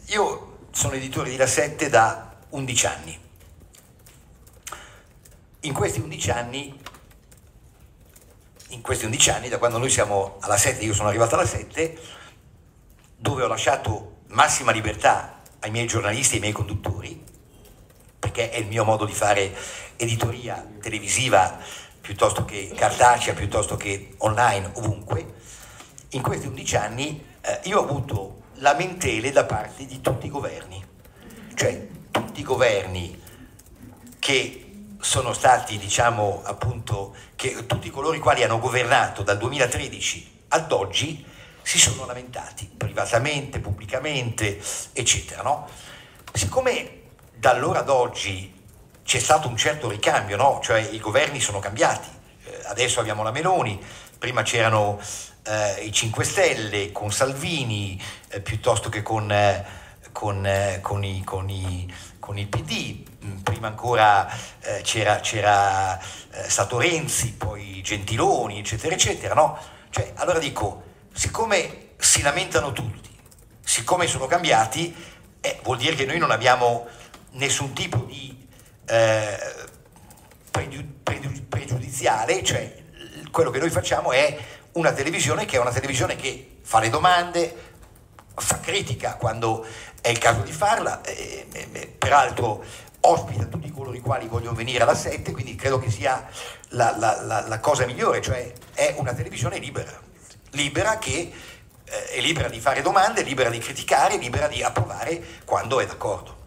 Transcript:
Io sono editore di La 7 da 11 anni. In questi 11 anni, da quando noi siamo alla 7, io sono arrivato alla 7, dove ho lasciato massima libertà ai miei giornalisti e ai miei conduttori, perché è il mio modo di fare editoria televisiva piuttosto che cartacea, piuttosto che online, ovunque. In questi 11 anni io ho avuto lamentele da parte di tutti i governi, cioè tutti i governi che sono stati, diciamo, appunto, che tutti coloro i quali hanno governato dal 2013 ad oggi si sono lamentati, privatamente, pubblicamente, eccetera, no? Siccome da allora ad oggi c'è stato un certo ricambio, no? Cioè i governi sono cambiati, adesso abbiamo la Meloni, prima c'erano i 5 Stelle con Salvini, piuttosto che con il PD, prima ancora c'era stato Renzi, poi Gentiloni, eccetera, eccetera, no? Cioè, allora dico, siccome si lamentano tutti, siccome sono cambiati, vuol dire che noi non abbiamo nessun tipo di pregiudiziale, cioè quello che noi facciamo è una televisione che è una televisione che fa le domande, fa critica quando è il caso di farla, peraltro ospita tutti coloro i quali vogliono venire alla 7, quindi credo che sia la cosa migliore, cioè è una televisione libera che è libera di fare domande, libera di criticare, libera di approvare quando è d'accordo.